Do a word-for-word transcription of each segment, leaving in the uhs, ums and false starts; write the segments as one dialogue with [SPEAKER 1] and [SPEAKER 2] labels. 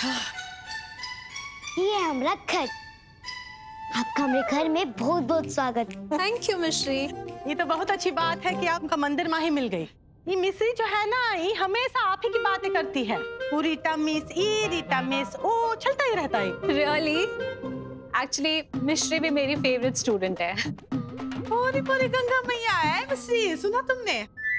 [SPEAKER 1] ये हमारा घर, आपका हमारे घर में बहुत बहुत स्वागत।
[SPEAKER 2] थैंक यू मिश्री।
[SPEAKER 3] ये तो बहुत अच्छी बात है कि आपका मंदिर माही मिल गई। ये मिश्री जो है ना, ये हमेशा आप ही की बातें करती है। पूरी टमिस ई रीटा मिस ओ चलता ही रहता है।
[SPEAKER 2] रियली? एक्चुअली मिश्री भी मेरी फेवरेट स्टूडेंट है।
[SPEAKER 4] पूरी पूरी गंगा मैया है मिश्री, सुना तुमने?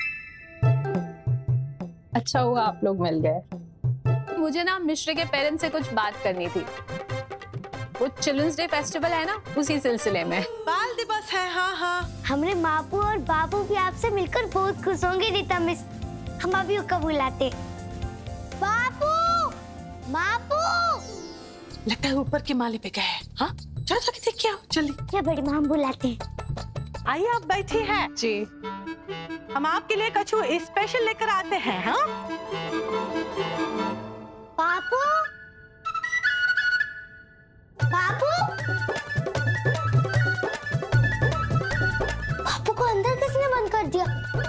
[SPEAKER 2] अच्छा हुआ आप लोग मिल गए। मुझे ना मिश्री के पेरेंट्स से कुछ बात करनी थी। वो चिल्ड्रंस डे फेस्टिवल है ना, उसी सिलसिले में।
[SPEAKER 4] बाल दिवस है। हाँ हाँ,
[SPEAKER 1] हमारे मापू और बाबू भी आपसे मिलकर बहुत खुश होंगे रीता मिस। हम अभी को बुलाते। बापू, मापू।
[SPEAKER 4] लगता है ऊपर के माले पे गए। हाँ, चलो जाके देख के आओ, जल्दी।
[SPEAKER 1] ये बड़ी माँ बुलाते हैं।
[SPEAKER 3] आइए आप बैठी है
[SPEAKER 2] जी।
[SPEAKER 3] हम आपके लिए कछु स्पेशल लेकर आते हैं। हाँ
[SPEAKER 1] बापू, बापू, बापू को अंदर किसने बंद कर दिया?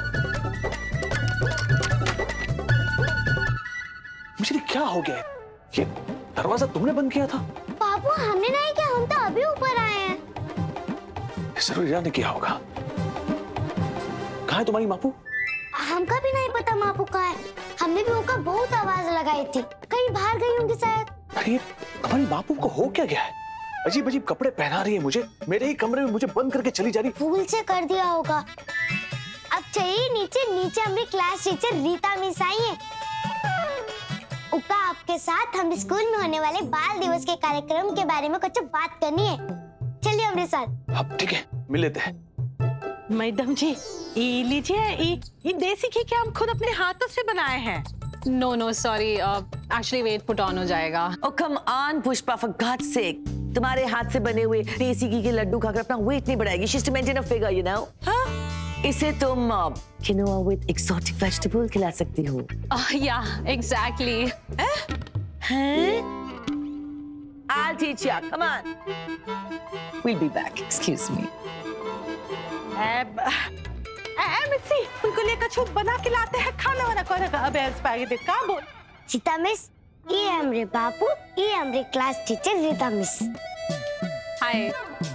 [SPEAKER 5] मुझे क्या हो गया? ये दरवाजा तुमने बंद किया था?
[SPEAKER 1] बापू हमने नहीं किया, हम तो अभी ऊपर आए हैं।
[SPEAKER 5] जरूर रीता ने किया होगा। कहाँ है तुम्हारी मापू?
[SPEAKER 1] हमका भी नहीं पता मापू कहाँ है। हमने भी उनका बहुत आवाज लगाई थी, कहीं बाहर गई होंगी शायद।
[SPEAKER 5] अरे तुम्हारी मापू को हो क्या गया है? अजीब अजीब कपड़े पहना रही है मुझे, मेरे ही कमरे में मुझे बंद करके चली जा रही।
[SPEAKER 1] भूल से कर दिया होगा। अब चाहिए नीचे। नीचे हमारी क्लास टीचर रीता मिस आई है। उका आपके साथ हम स्कूल में होने वाले बाल दिवस के कार्यक्रम के बारे में कुछ बात करनी है। चलिए हमारे साथ।
[SPEAKER 5] अब ठीक है, मिल लेते हैं।
[SPEAKER 3] मैडम जी, ये लीजिए, ये ये देसी घी के हम खुद अपने हाथों से बनाए हैं।
[SPEAKER 2] No no sorry, actually weight put on हो जाएगा।
[SPEAKER 6] Oh come on Pushpa, for God's sake. तुम्हारे हाथ से बने हुए देसी घी के लड्डू खाकर अपना वेट नहीं बढ़ाएगी। She is to maintain a figure, you know. हाँ? इसे तुम किनोआ विद एक्सोटिक वेजिटेबल खिला सकती हो।
[SPEAKER 2] या एग्जैक्टली।
[SPEAKER 6] हैं? I'll teach you. Come on. We'll be back. Excuse me.
[SPEAKER 3] अब ए मिस्सी, उनको लिए कछु बना के लाते हैं। खाना वाना कौन का? अब स्पैगेटी का बोल।
[SPEAKER 1] रीता मिस, ये हमरे बापू, ये हमरे class teacher Rita miss.
[SPEAKER 2] Hi.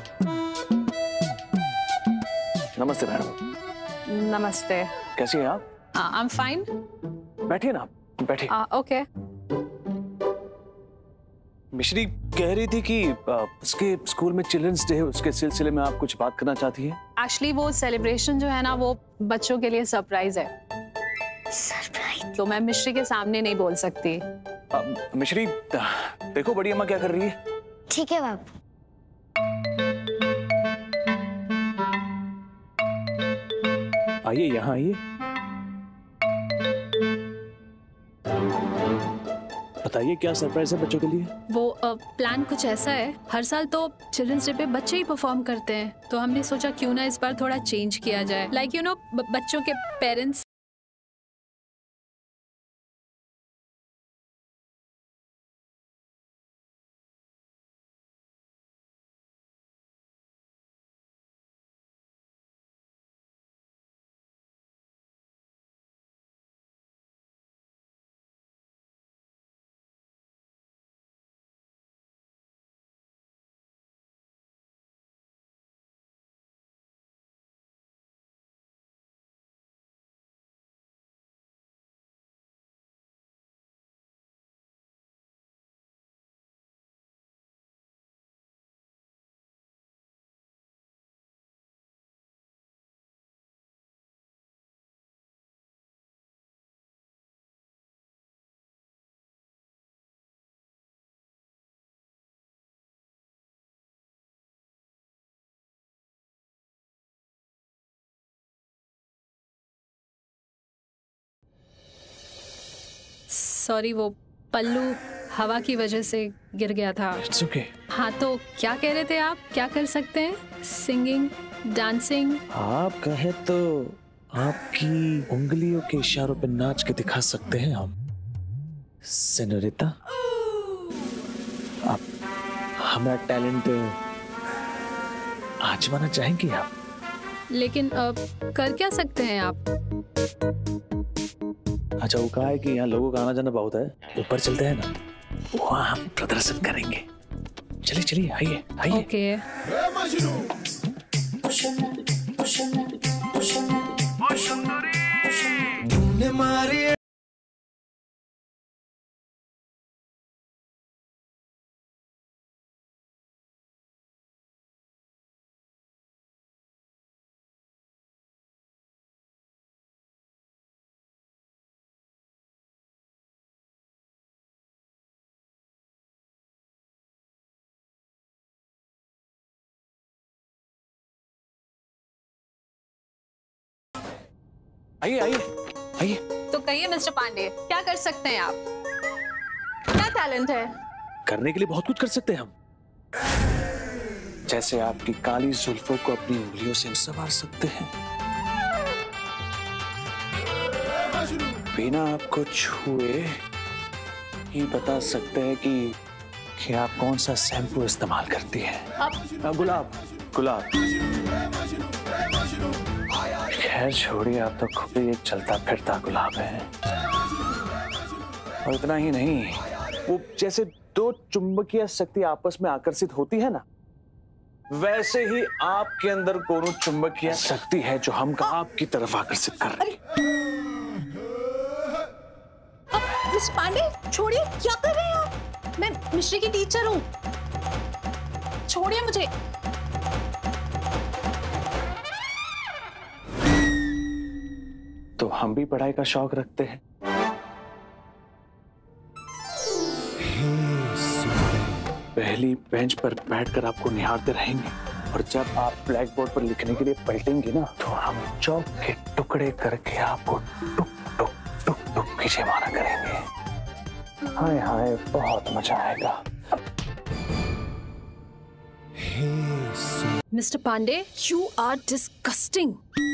[SPEAKER 5] नमस्ते मैडम।
[SPEAKER 2] नमस्ते।
[SPEAKER 5] कैसी हैं आप?
[SPEAKER 2] I am fine.
[SPEAKER 5] बैठिए ना, बैठिए।
[SPEAKER 2] ओके।
[SPEAKER 5] मिश्री कह रही थी कि उसके स्कूल में चिल्ड्रंस डे है, उसके सिलसिले में आप कुछ बात करना चाहती हैं?
[SPEAKER 2] एक्चुअली वो सेलिब्रेशन जो है ना, वो बच्चों के लिए सरप्राइज है।
[SPEAKER 1] सरप्राइज?
[SPEAKER 2] तो मैं मिश्री के सामने नहीं बोल सकती।
[SPEAKER 5] आ, मिश्री देखो बड़ी अम्मा क्या कर रही है।
[SPEAKER 1] ठीक है बाबू।
[SPEAKER 5] आइए यहाँ आइए। बताइए क्या सरप्राइज है बच्चों के लिए?
[SPEAKER 7] वो प्लान कुछ ऐसा है, हर साल तो चिल्ड्रंस डे पे बच्चे ही परफॉर्म करते हैं, तो हमने सोचा क्यों ना इस बार थोड़ा चेंज किया जाए। लाइक यू नो, बच्चों के पेरेंट्स सॉरी वो पल्लू हवा की वजह से गिर गया था।
[SPEAKER 5] It's okay.
[SPEAKER 7] हाँ तो क्या कह रहे थे आप? क्या कर सकते हैं? Singing, dancing?
[SPEAKER 5] आप कहे तो आपकी उंगलियों के इशारों पे नाच के दिखा सकते हैं हम। सेनोरिटा, आप हमारा टैलेंट आजमाना चाहेंगी आप?
[SPEAKER 7] लेकिन आ, कर क्या सकते हैं आप?
[SPEAKER 5] अच्छा वो कहा है कि यहाँ लोगों का आना जाना बहुत है, ऊपर चलते हैं ना। वहाँ हम प्रदर्शन करेंगे। चलिए चलिए, आइए आइए।
[SPEAKER 7] ओके।
[SPEAKER 5] आइए आइए आइए।
[SPEAKER 2] तो कहिए मिस्टर पांडे, क्या कर सकते हैं आप? क्या टैलेंट है?
[SPEAKER 5] करने के लिए बहुत कुछ कर सकते हैं हम। जैसे आपकी काली जुल्फों को अपनी उंगलियों से संवार सकते हैं, बिना आपको छुए ही बता सकते हैं कि कि आप कौन सा शैम्पू इस्तेमाल करती हैं।
[SPEAKER 2] आप
[SPEAKER 5] गुलाब गुलाब खैर छोड़िए, आप तो खुद ही एक चलता फिरता गुलाब है। और इतना ही नहीं, वो जैसे दो चुंबकीय शक्ति आपस में आकर्षित होती है ना, वैसे ही आपके अंदर कोनो चुंबकीय शक्ति है जो हमको आपकी तरफ आकर्षित कर रही है।
[SPEAKER 2] मिस्टर पांडे छोड़िए, क्या कर रहे हैं आप? मैं मिश्री की टीचर हूँ, छोड़िए मुझे।
[SPEAKER 5] तो हम भी पढ़ाई का शौक रखते हैं। पहली बेंच पर बैठकर आपको निहारते रहेंगे, और जब आप ब्लैक बोर्ड पर लिखने के लिए पलटेंगे ना, तो हम चौक के टुकड़े करके आपको टुक टुक टुक टुक पीछे मारा करेंगे। हाय हाय, बहुत मजा आएगा।
[SPEAKER 7] Mister Pandey, you are disgusting.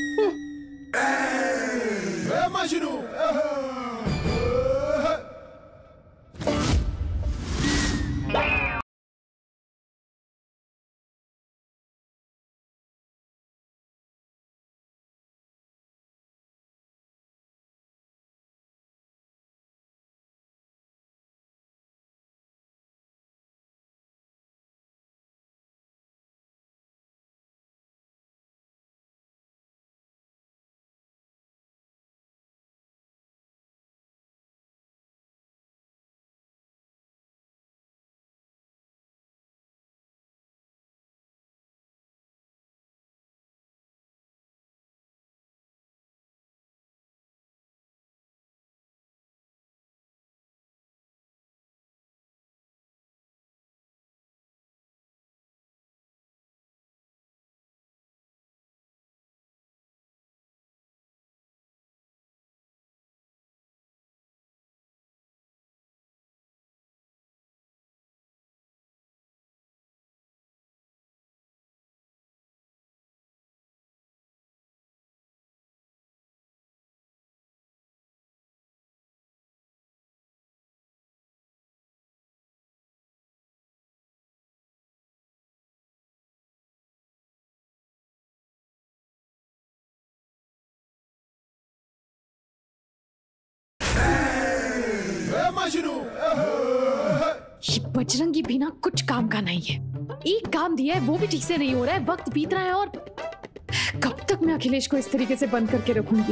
[SPEAKER 7] ये बजरंगी भी ना कुछ काम का नहीं है। एक काम दिया है, वो भी ठीक से नहीं हो रहा है। वक्त बीत रहा है और कब तक मैं अखिलेश को इस तरीके से बंद करके रखूंगी?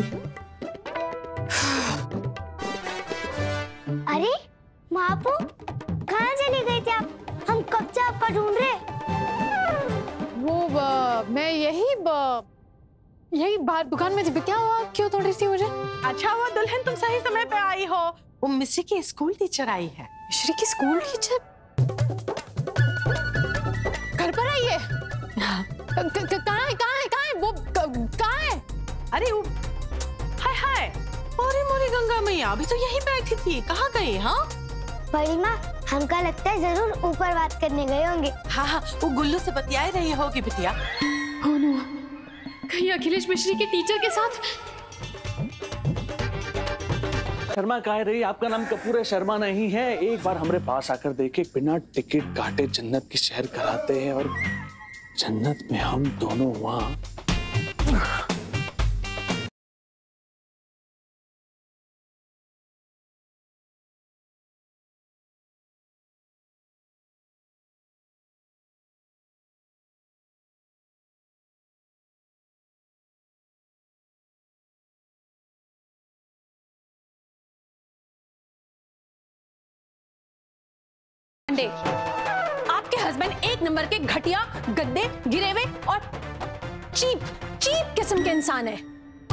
[SPEAKER 1] अरे मापू, कहाँ चले गए थे आप? हम कब से आपका ढूंढ रहे।
[SPEAKER 8] वो ब, मैं यही ब, यही बाहर दुकान में थी। क्या हुआ, क्यों थोड़ी सी मुझे?
[SPEAKER 3] अच्छा हुआ दुल्हन तुम सही समय पे आई हो। वो मिस्री की स्कूल टीचर आई है।
[SPEAKER 8] मिश्री की स्कूल टीचर घर पर आई है? कहाँ है कहाँ है कहाँ है वो, कहाँ है?
[SPEAKER 3] अरे वो, हाय हाय, मोरी मोरी गंगा मैया अभी तो यहीं बैठी थी, कहाँ गई? हाँ
[SPEAKER 1] बड़ी माँ, हमका लगता है जरूर ऊपर बात करने गए होंगे।
[SPEAKER 3] हाँ हाँ, वो गुल्लू से बतिया रही होगी बिटिया।
[SPEAKER 7] oh no, कहीं अखिलेश मिश्री के टीचर के साथ।
[SPEAKER 5] शर्मा कह रही, आपका नाम कपूर है, शर्मा नहीं है। एक बार हमारे पास आकर देखे, बिना टिकट काटे जन्नत की शहर कराते हैं, और जन्नत में हम दोनों वहाँ
[SPEAKER 7] पांडे, आपके हस्बैंड एक नंबर के घटिया, गद्दे, गिरेवे और चीप चीप किस्म के इंसान है।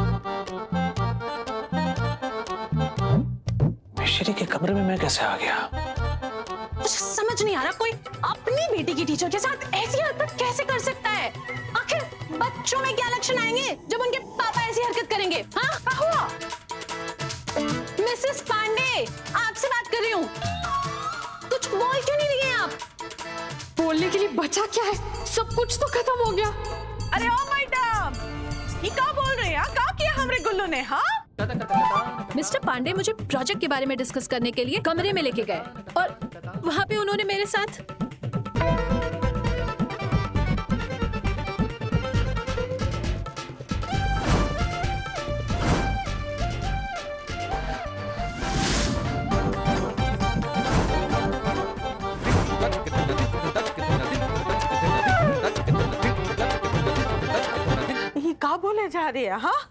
[SPEAKER 5] मिश्री के कमरे में मैं कैसे आ गया?
[SPEAKER 7] मुझे समझ नहीं आ रहा, कोई अपनी बेटी की टीचर के साथ ऐसी हरकत कैसे कर सकता है? आखिर बच्चों में क्या लक्षण आएंगे जब उनके पापा ऐसी हरकत करेंगे? हाँ, क्या हुआ? मिसेस पांडे, आपसे बात कर रही हूँ। कुछ बोल क्यों नहीं रही हैं आप?
[SPEAKER 8] बोलने के लिए बचा क्या है? सब कुछ तो खत्म हो गया।
[SPEAKER 3] अरे ओ मैडम, ये क्या बोल रहे हैं? क्या किया हमरे गुल्लू ने? हाँ,
[SPEAKER 7] मिस्टर पांडे मुझे प्रोजेक्ट के बारे में डिस्कस करने के लिए कमरे में लेके गए और वहां पे उन्होंने मेरे साथ
[SPEAKER 3] ये क्या बोले जा रहे हैं? हाँ,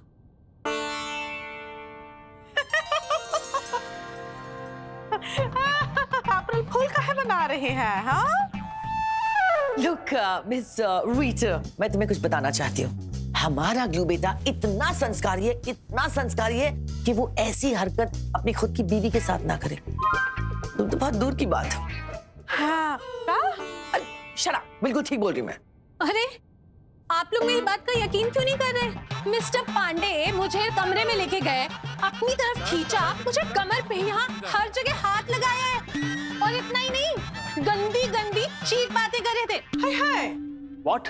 [SPEAKER 3] अप्रैल फूल काहे बना रहे हैं? हाँ,
[SPEAKER 6] लुक मिस रीटा, मैं तुम्हें कुछ बताना चाहती हूँ। हमारा ग्लू बेटा इतना संस्कारी है, इतना संस्कारी है कि वो ऐसी हरकत अपनी खुद की बीवी के साथ ना करे। तुम तो बहुत दूर की बात हो।
[SPEAKER 3] हाँ,
[SPEAKER 6] शरा, बिल्कुल ठीक बोल रही हूँ मैं।
[SPEAKER 7] अरे आप लोग मेरी बात का यकीन क्यों नहीं कर रहे? मिस्टर पांडे मुझे कमरे में लेके गए, अपनी तरफ खींचा, मुझे कमर पे यहाँ हर जगह हाथ लगाया है और इतना ही नहीं, गंदी गंदी चीप बातें कर रहे थे।
[SPEAKER 3] हाय हाय,
[SPEAKER 5] What?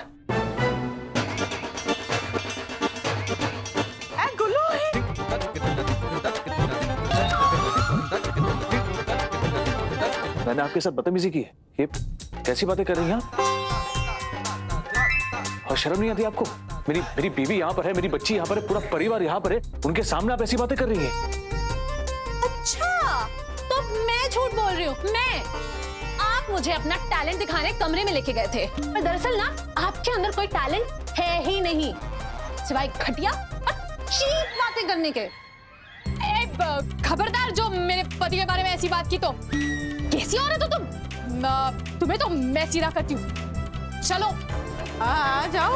[SPEAKER 3] ए गुल्लू है।
[SPEAKER 5] मैंने आपके साथ बदतमीजी की है? ये कैसी बातें कर रही हैं आप? और शर्म नहीं आती आपको? मेरी मेरी बीवी यहाँ पर है, मेरी बच्ची यहाँ पर है, पूरा परिवार यहाँ पर है, उनके सामने आप ऐसी बातें कर रही हैं?
[SPEAKER 7] अच्छा, तो मैं झूठ बोल रही हूँ? मैं आप मुझे अपना टैलेंट दिखाने कमरे में लेके गए थे, पर दरअसल ना आपके अंदर कोई टैलेंट है ही नहीं, सिवाय घटिया और चीप बातें करने के।
[SPEAKER 8] खबरदार, जो मेरे पति के बारे में ऐसी बात की तो कैसी औरत हो तुम? न, तुम्हें तो मैं सीधा करती हूँ। चलो
[SPEAKER 3] आ जाओ।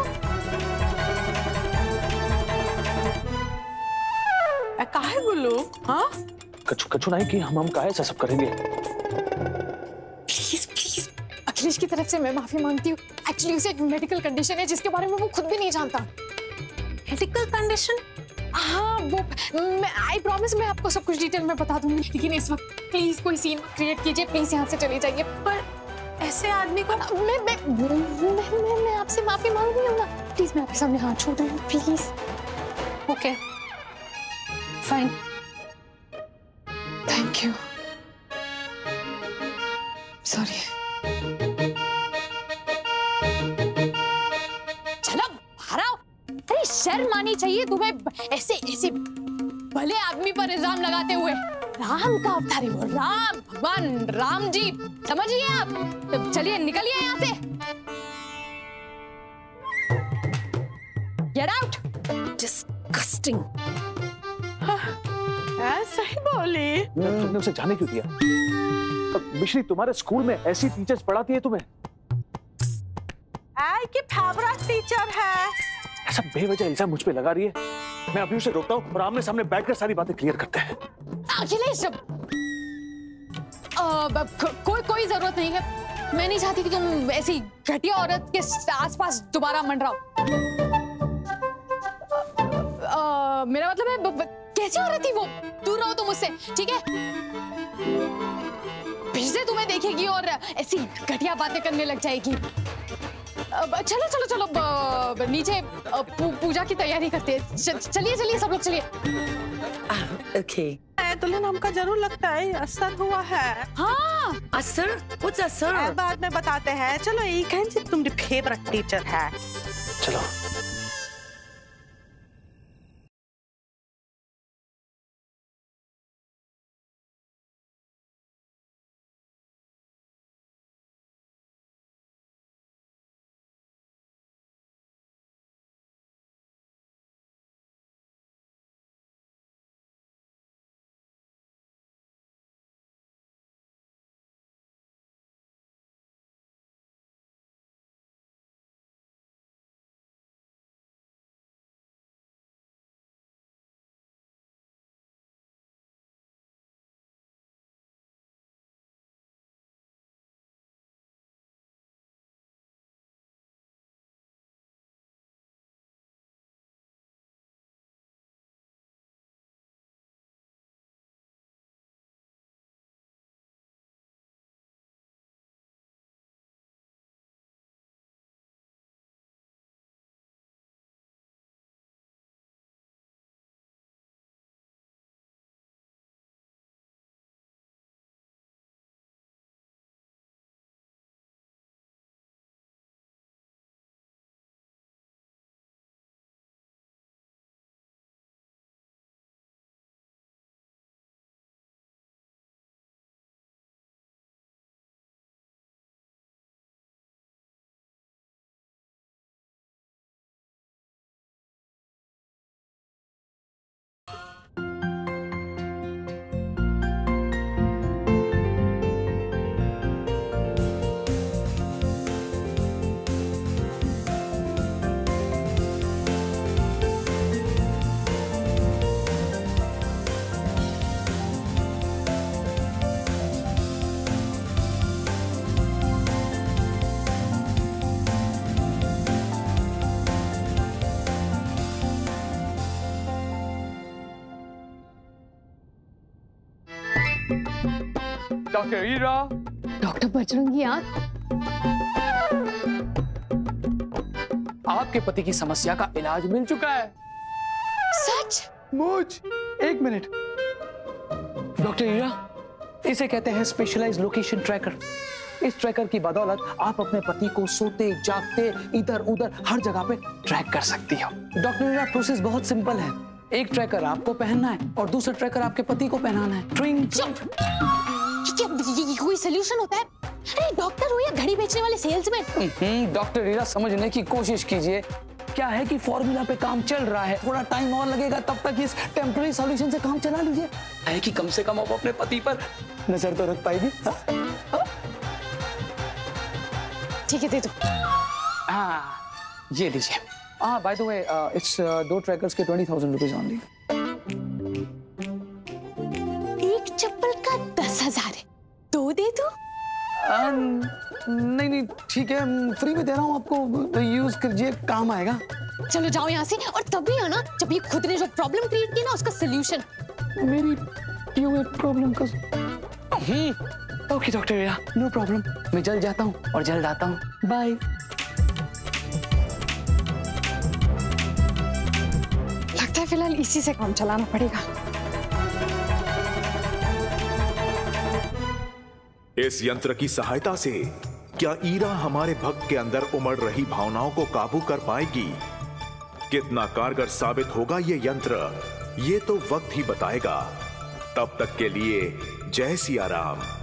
[SPEAKER 3] काहे गुल्लू? हाँ,
[SPEAKER 5] कछु कछु नहीं कि हम हम काहे ऐसा सब करेंगे?
[SPEAKER 8] प्लीज प्लीज, अखिलेश की तरफ से मैं माफी मांगती हूँ। एक्चुअली उसे एक मेडिकल कंडीशन है जिसके बारे में वो खुद भी नहीं जानता।
[SPEAKER 7] Medical condition?
[SPEAKER 8] हाँ, वो मैं आई प्रॉमिस मैं आपको सब कुछ डिटेल में बता दूंगी, लेकिन इस वक्त प्लीज कोई सीन क्रिएट कीजिए, प्लीज यहाँ से चले जाइए।
[SPEAKER 7] पर ऐसे आदमी को
[SPEAKER 8] मैं मैं मैं, मैं, मैं, मैं आपसे माफी मांग रही हूँ ना, प्लीज मैं आपके सामने हाथ छोड़ रही हूँ, please.
[SPEAKER 7] Okay fine,
[SPEAKER 8] thank you, sorry. चलो बाहर आओ। अरे शर्म आनी चाहिए तुम्हें, ऐसे ऐसे भले आदमी पर इल्जाम लगाते हुए। राम का अवतार है वो, राम भगवान राम जी, समझिए आप। तो चलिए निकलिए यहाँ से, गेट आउट।
[SPEAKER 7] डिस्गस्टिंग।
[SPEAKER 3] ऐसा ही बोली।
[SPEAKER 5] तुमने उसे जाने क्यों दिया? मिश्री, तुम्हारे स्कूल में ऐसी टीचर्स पढ़ाती है तुम्हें?
[SPEAKER 3] आई की फेवरेट टीचर है।
[SPEAKER 5] ऐसा बेवजह इल्जाम मुझ पे लगा रही है। मैं अभी उसे रोकता हूँ और आमने सामने बैठकर सारी बातें क्लियर करते हैं।
[SPEAKER 8] अखिलेश, को, कोई कोई जरूरत नहीं है। मैं नहीं चाहती कि तुम ऐसी घटिया औरत के आसपास दोबारा मंडराओ। मेरा मतलब है, ब, ब, कैसी औरत थी वो? दूर रहो तुम मुझसे, ठीक है? फिर से तुम्हें देखेगी और ऐसी घटिया बातें करने लग जाएगी। चलो चलो चलो, ब, ब, नीचे पू, पूजा की तैयारी करते हैं। चलिए चलिए सब लोग चलिए।
[SPEAKER 6] ओके।
[SPEAKER 3] दुल्हन हमका जरूर लगता है असर हुआ है।
[SPEAKER 6] हाँ, असर? What's असर?
[SPEAKER 3] बाद में बताते हैं। चलो, एक तुम्हारी फेवरेट टीचर है।
[SPEAKER 5] चलो। डॉक्टर ईरा।
[SPEAKER 8] डॉक्टर बजरंगी आंख,
[SPEAKER 5] आपके पति की समस्या का इलाज मिल चुका है।
[SPEAKER 8] सच?
[SPEAKER 5] मुझ एक मिनट। डॉक्टर ईरा, इसे कहते हैं स्पेशलाइज्ड लोकेशन ट्रैकर। इस ट्रैकर की बदौलत आप अपने पति को सोते जागते इधर उधर हर जगह पे ट्रैक कर सकती हो। डॉक्टर ईरा, प्रोसेस बहुत सिंपल है। एक ट्रैकर आपको पहनना है और दूसरा ट्रैकर आपके पति को पहनाना है। ट्रिंग
[SPEAKER 8] चुप! ये, ये कोई सलूशन होता है? अरे डॉक्टर हो या घड़ी बेचने वाले सेल्समैन?
[SPEAKER 5] डॉक्टर ईरा, समझने की कोशिश कीजिए। क्या है कि फॉर्मूला पे काम चल रहा है, थोड़ा टाइम और लगेगा, तब तक इस टेम्पररी सॉल्यूशन से काम चला लीजिए। है कि कम से कम आप अपने पति पर नजर तो रख पाएगी।
[SPEAKER 8] ठीक है, दे दो।
[SPEAKER 5] हाँ, ये लीजिए। हाँ, बाय द वे, इट्स दो ट्रैकर्स के ट्वेंटी थाउजेंड रुपीज ओनली।
[SPEAKER 8] एक चप्पल का दस हजार है, दो दे दो।
[SPEAKER 5] आ, नहीं नहीं ठीक है, फ्री में दे रहा हूँ आपको, यूज कीजिए, काम आएगा।
[SPEAKER 8] चलो जाओ यहाँ से। और तभी है ना जब ये खुद ने जो प्रॉब्लम क्रिएट की ना, उसका सलूशन
[SPEAKER 5] मेरी क्यों प्रॉब्लम का। Okay doctor Ira, no problem. मैं जल्द जाता हूँ और जल्द आता हूँ। बाय।
[SPEAKER 8] लगता है फिलहाल इसी से काम चलाना पड़ेगा।
[SPEAKER 9] इस यंत्र की सहायता से क्या ईरा हमारे भक्त के अंदर उमड़ रही भावनाओं को काबू कर पाएगी? कितना कारगर साबित होगा ये यंत्र, ये तो वक्त ही बताएगा। तब तक के लिए जय सिया राम।